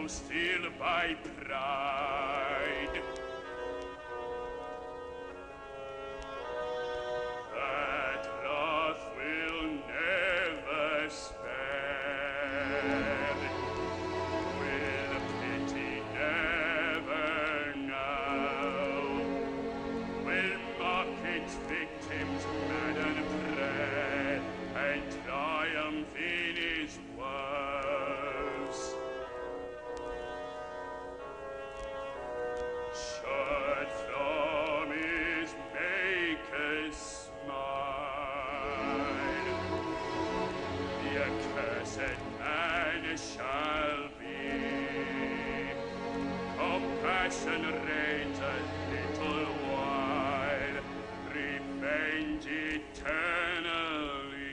still by pride. That wrath will never spare, will pity never know, will mock its victims mad and pray, and triumph in his woes. Shut from his maker's smile, the accursed man shall be. Compassion reigns a little while, revenge eternally.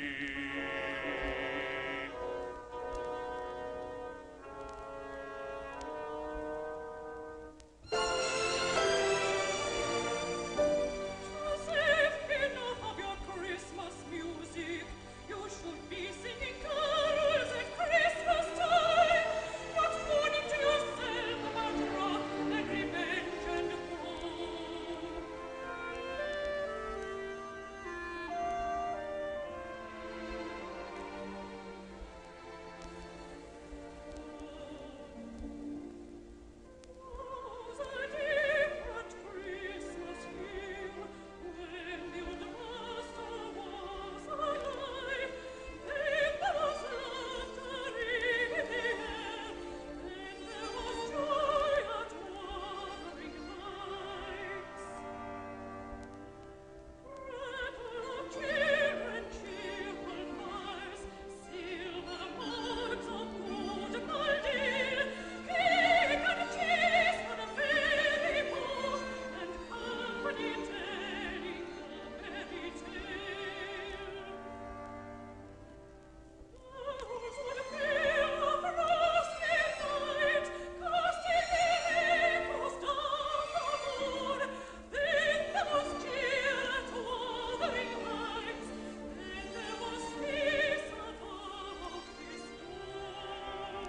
Joseph, enough of your Christmas music. You should be singing carols at Christmas time, not fooling to yourself about wrath and revenge and woe. Was a different Christmas here when the old master was alive. Then there was laughter in the air, then there was joy at Wuthering Heights. Rattle of children, cheerful fires, silver mugs of good Maldale, cake and cheese for the very poor, and company telling a merry tale. Carols would fill a frosty night, casting their echoes down the moor. Then there was cheer at Wuthering Heights, then there was peace above his door.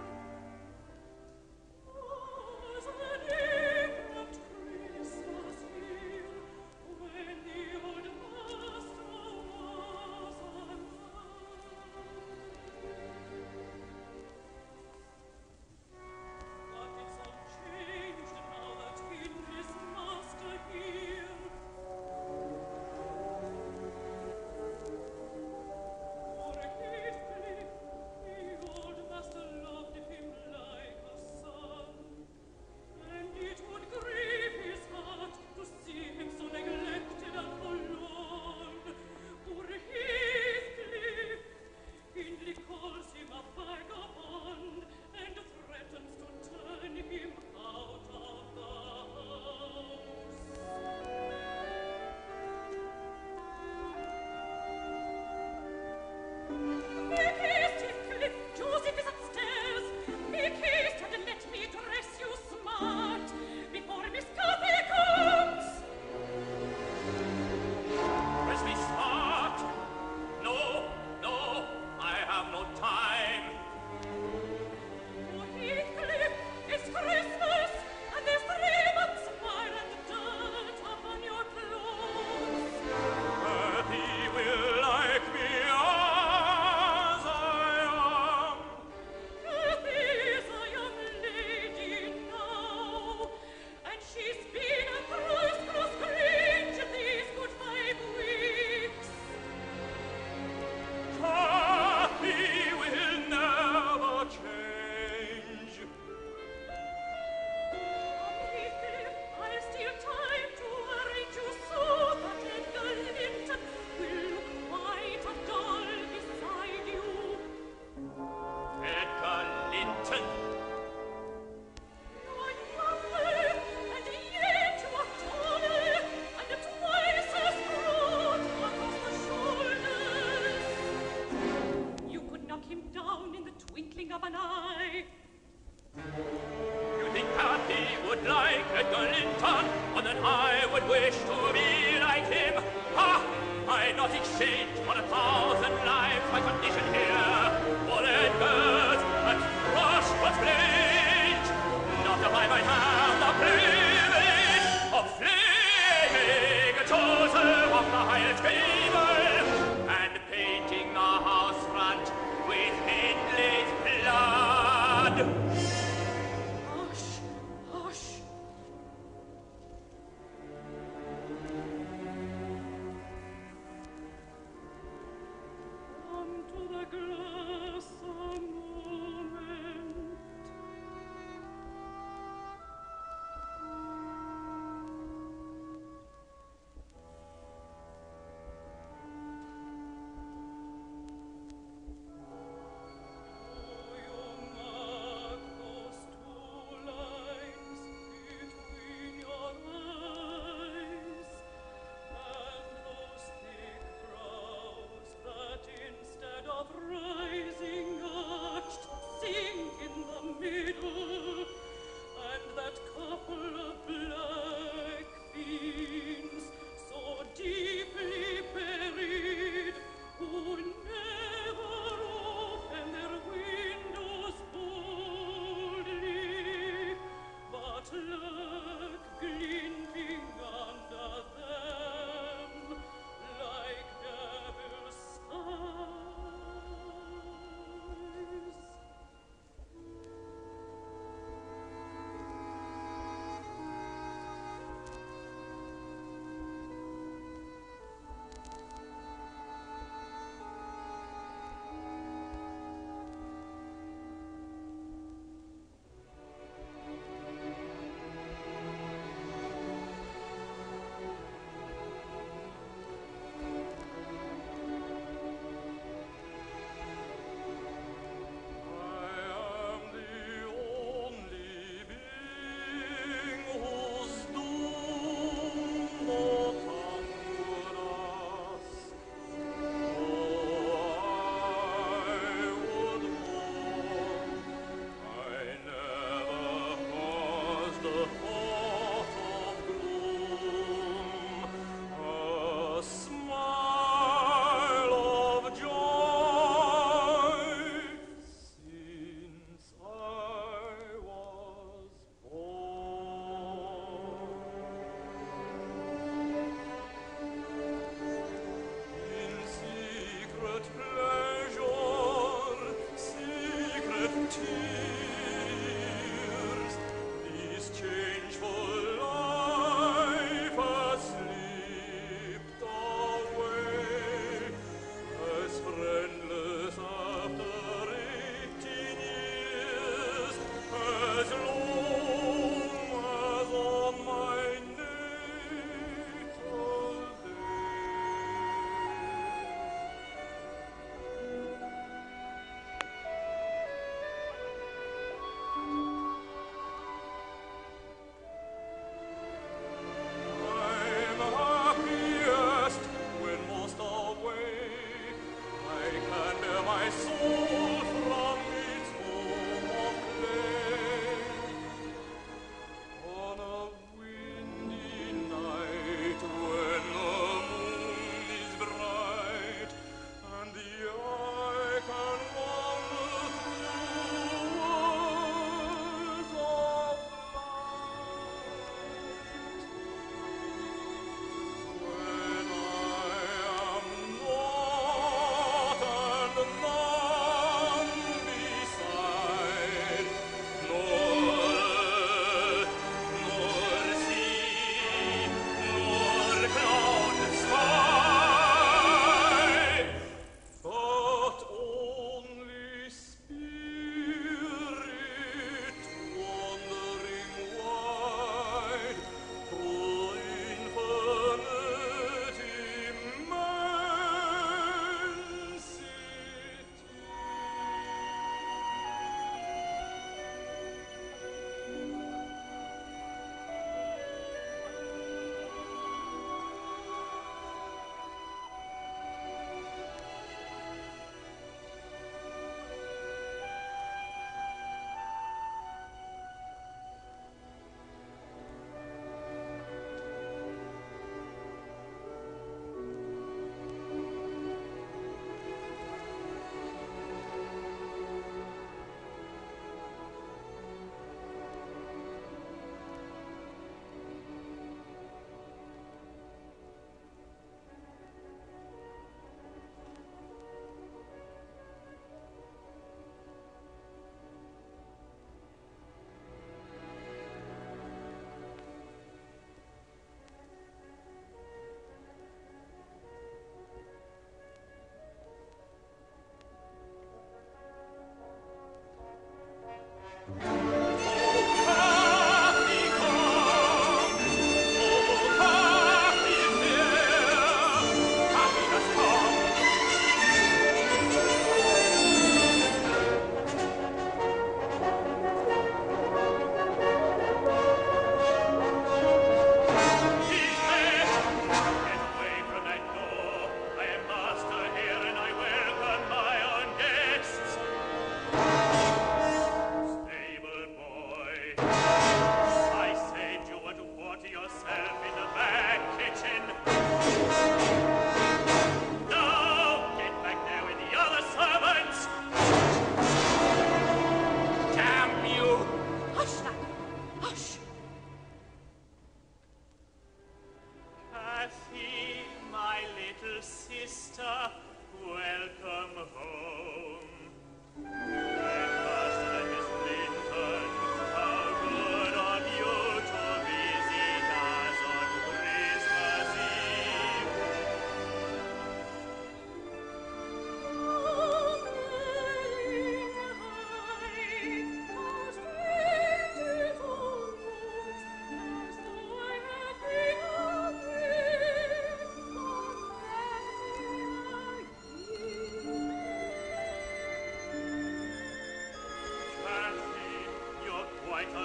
Was a different Christmas here when the old master was alive. But it's all changed now that Hindley's master here. For Heathcliff, the old master loved him like a son, and it would grieve his heart to see him so neglected and forlorn. Poor Heathcliff, Hindley calls him a vagabond and threatens to turn him out of the house. Make haste, Heathcliff, Joseph is upstairs. Make haste and let me dress you smart before Miss Cathy comes. Dress me smart? No, no, I have no time. Oh, Heathcliff, it's Christmas, and there's 3 months' mire and dirt upon your clothes. Cathy will like me as I am. Cathy is a young lady now, and she's been a close grange these good 5 weeks. Cathy will never change. Heathcliff, I've still time to arrange you so that Edgar Linton will look quite a doll beside you. Edgar Linton. You are younger, and yet you are taller, and twice as broad across the shoulders. You could knock him down in the twinkling of an eye. You think Cathy would like Edgar Linton, and then I would wish to be like him? Ha! I'd not exchange for 1,000 lives my condition here, for Edgar's and prosperous place.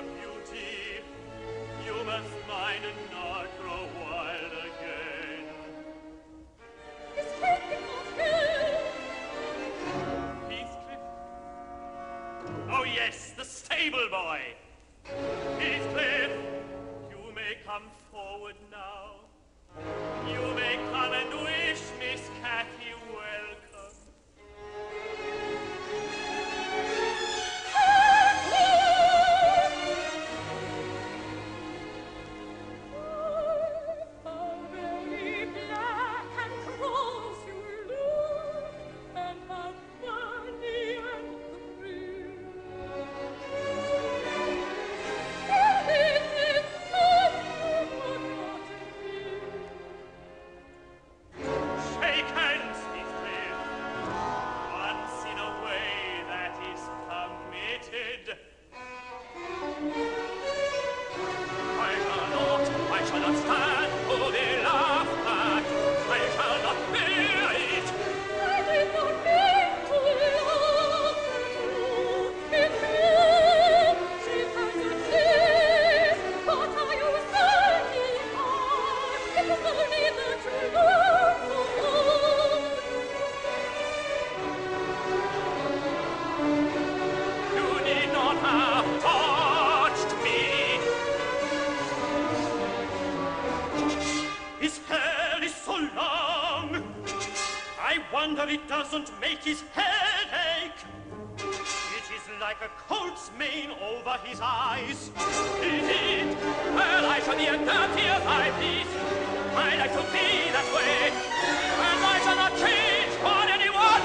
beauty, you must mind and not grow wild again. Is Heathcliff here? Heathcliff? Oh yes, the stable boy. Heathcliff, you may come forward now. You may come and wish Miss Cathy welcome. How very black and cross you look, and how funny and free. Everything you forgot me. Shake hands, Heathcliff. Once in a way that is permitted. I shall not stand to be laughed at. I shall not bear it. I did not mean to laugh at you. It meant she has a kiss, but I was certainly hard. It was only that you looked so old. You need not have touched me. His hair is so long. I wonder it doesn't make his head ache. It is like a colt's mane over his eyes. Indeed, well, I shall be as dirty as I please. I like to be that way, and I shall not change for anyone.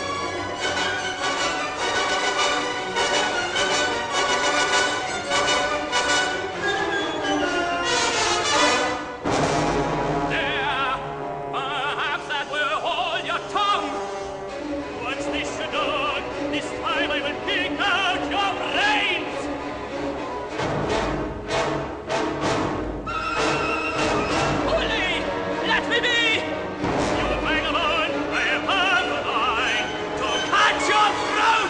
There, perhaps that will hold your tongue. Once this is done, this time I will pick out your brains. Bully, let me be. You vagabond, I am on the line to cut your throat.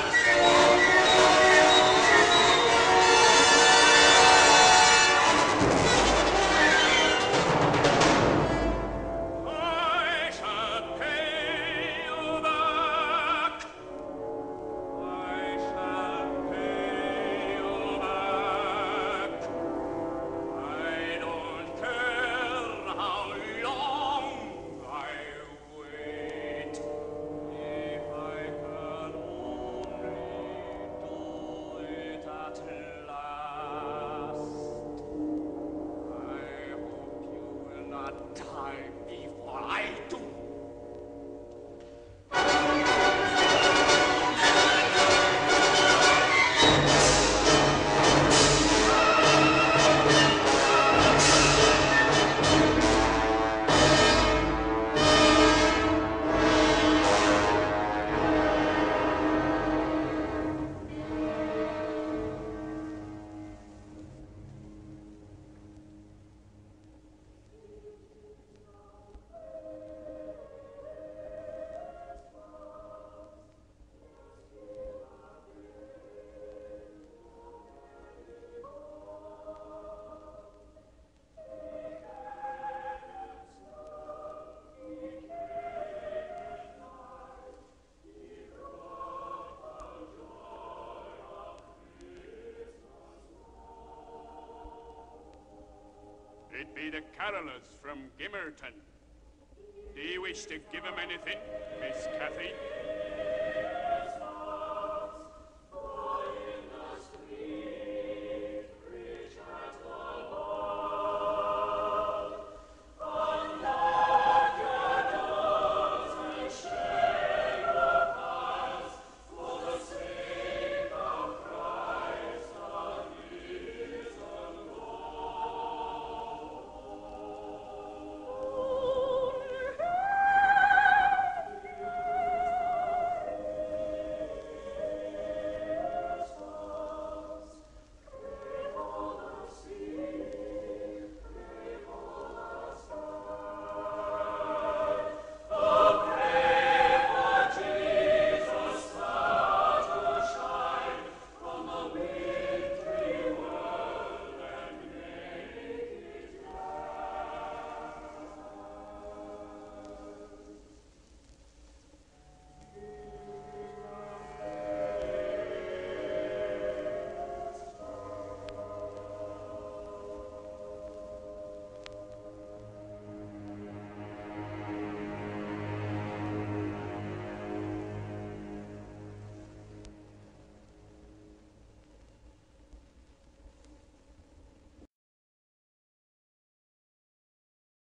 I shall pay you back. I shall pay you back. I don't care how long I wait. If I can only do it at last. I hope you will not die before I do. It be the carolers from Gimmerton. Do you wish to give 'em anything, Miss Cathy?